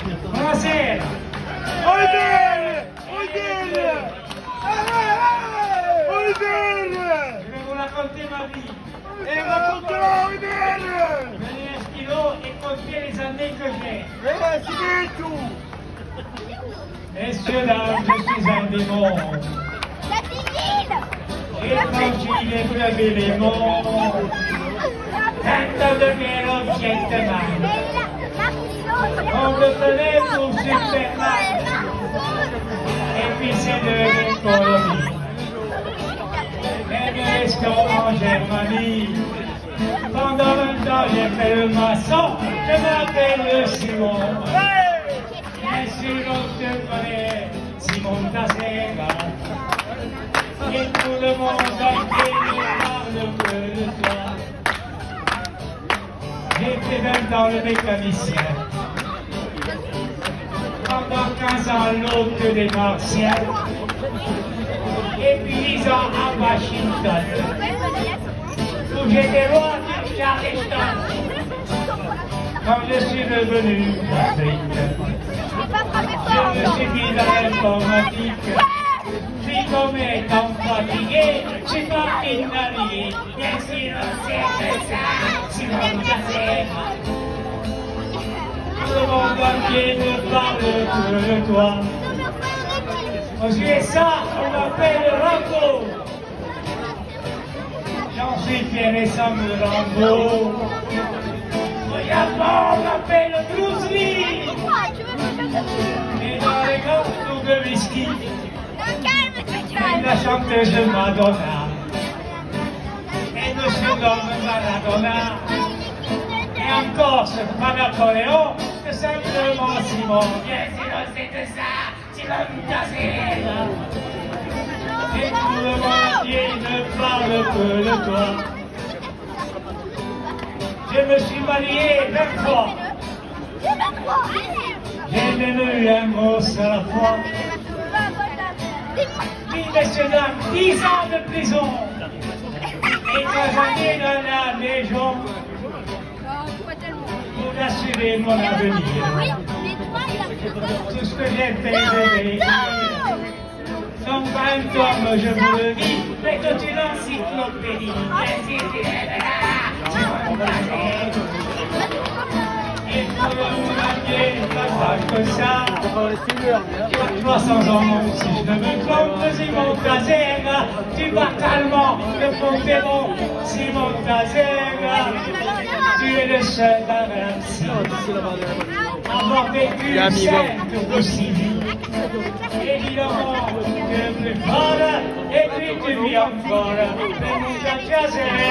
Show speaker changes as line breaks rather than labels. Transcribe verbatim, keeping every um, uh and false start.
Buonasera!
Buonasera! Buonasera! Buonasera!
Je vais vous raconter ma vie.
Et racontez-moi, buonasera!
Venez un stylo et comptez les années que j'ai.
Et c'est tout!
Messieurs, dames, je suis un démon. Et tranquille et braver les monts. Vingt de guerre au Vietnam. On me prenait pour Superman. Et puis c'est de l'économie. Et nous restons en Germanie. Pendant un temps, j'ai fait le maçon. Je m'appelle Simon. Bien sûr, on te connaît, Simon Tazera. Et tout le monde entier ne parle que de toi. J'ai fait vingt ans le mécanicien. Pendant quinze ans, l'hôte des Martiens. Et puis dix ans à Washington, où j'étais roi du Charleston. Quand je suis revenu d'Afrique, je me suis mis dans l'informatique. Puis comme étant fatigué, je suis parti naviguer. Bien sûr, c'est que ça, Simon Tazera. Tout le monde entier ne parle que de toi. Aux U S A, on m'appelle Rambo. J'en suis fier et ça me rend beau. Au Japon, on m'appelle Bruce Lee. Et dans les grands tours de whisky, la chanteuse de Madonna. Et monsieur l'homme Maradona. Et encore ce pas Napoléon, que simplement Simon. Bien sûr, c'est de ça, Simon Tazera. Et tout le monde entier ne parle que de toi. Je me suis marié vingt fois. J'ai même eu un mot sur la foi. Oui, messieurs, dames, dix ans de prison. Et trois années dans la maison. Pour assurer mon avenir. Tout ce que j'ai fait, je vais écrire. Donc, vingt hommes, je vous le dis, mais toute une encyclopédie. Et tout le monde entier, pas que ça. trois cents ans, si je ne me trompe, Simon Tazera. Tu parles allemand, le Pont-Témon, Simon Tazera. Tu es le seul à réussir. Avoir vécu cette aussi. Évidemment, tu es le plus fort, et puis tu vis encore. Mais mon Tazera.